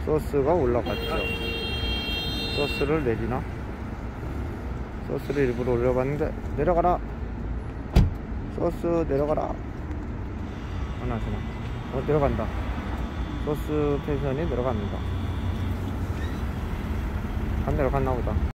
소스가 올라갔죠. 소스를 내리나? 소스를 일부러 올려봤는데 내려가라. 소스 내려가라. 하나잖아. 내려간다. 소스 텐션이 내려갑니다. 안 내려갔나 보다.